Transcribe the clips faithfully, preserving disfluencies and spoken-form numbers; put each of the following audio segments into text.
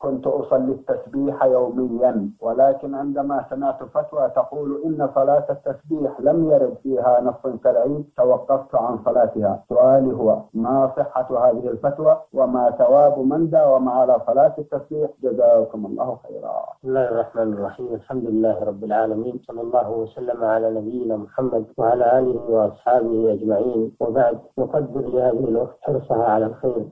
كنت أصلي التسبيح يوميا، ولكن عندما سمعت فتوى تقول إن صلاة التسبيح لم يرد فيها نص شرعي توقفت عن صلاتها. سؤالي هو: ما صحة هذه الفتوى وما ثواب من داوم على صلاة التسبيح؟ جزاكم الله خيرا. بسم الله الرحمن الرحيم. الحمد لله رب العالمين، صلى الله وسلم على نبينا محمد وعلى آله وأصحابه أجمعين، وبعد. نقدر لهذه الوقت حرصها على الخير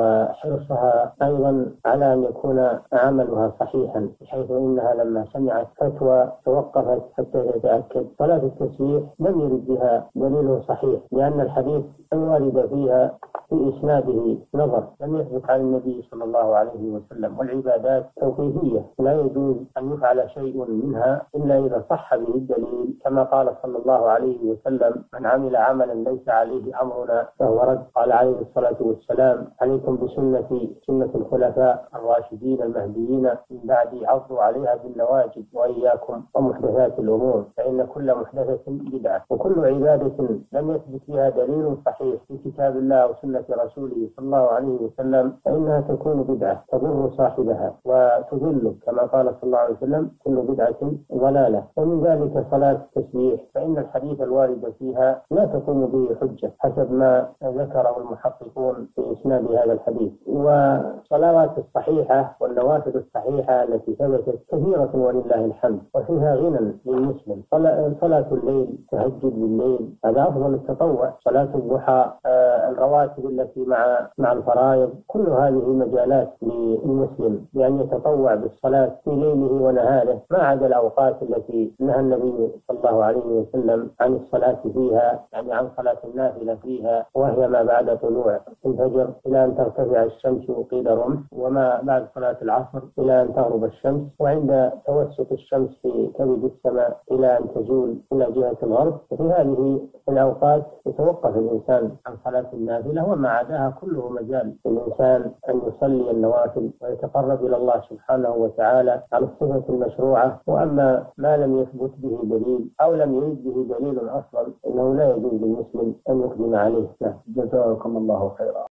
وحرصها أيضا على أن يكون عملها صحيحا، بحيث إنها لما سمعت فتوى توقفت حتى تتأكد. صلاة التسبيح لم يرد بها دليل صحيح، لأن الحديث الوارد فيها في إسناده نظر، لم يثبت عن النبي صلى الله عليه وسلم. والعبادات توقيفية، لا يجوز أن يفعل شيء منها إلا إذا صح به الدليل، كما قال صلى الله عليه وسلم: من عمل عملا ليس عليه أمرنا فهو رد. قال عليه الصلاة والسلام: عليكم بسنتي سنة الخلفاء الراشدين المهديين من بعدي، عضوا عليها بالنواجذ، وإياكم ومحدثات الأمور، فإن كل محدثة بدعة. وكل عبادة لم يثبت فيها دليل صحيح في كتاب الله وسنة رسوله صلى الله عليه وسلم فإنها تكون بدعة تضر صاحبها وتذل، كما قال صلى الله عليه وسلم: كل بدعة ضلالة. ومن ذلك صلاة التسبيح، فإن الحديث الوارد فيها لا تقوم به حجة حسب ما ذكره المحققون في إسناد هذا الحديث. والصلوات الصحيحة والنوافل الصحيحة التي ثبتت كثيرة ولله الحمد، وفيها غنى للمسلم. صلاة الليل، تهجد بالليل، هذا أفضل التطوع. صلاة الضحى، آه الرواتب التي مع مع الفرائض، كل هذه مجالات للمسلم بأن يتطوع بالصلاة في ليله ونهاره، ما عدا الأوقات التي نهى النبي صلى الله عليه وسلم عن الصلاة فيها، يعني عن صلاة النافلة فيها، وهي ما بعد طلوع الفجر إلى أن ترتفع الشمس قيل رمح، وما بعد صلاة العصر إلى أن تغرب الشمس، وعند توسط الشمس في كبد السماء إلى أن تزول إلى جهة الغرب. وفي هذه الأوقات يتوقف الإنسان عن صلاة النافلة، وما عداها كله مجال الإنسان أن يصلي النوافل ويتقرب إلى الله سبحانه وتعالى على الصفة المشروعة. وأما ما لم يثبت به دليل أو لم يرد به دليل أصلا، إنه لا يجوز للمسلم أن يقدم عليه. جزاكم الله خيرا.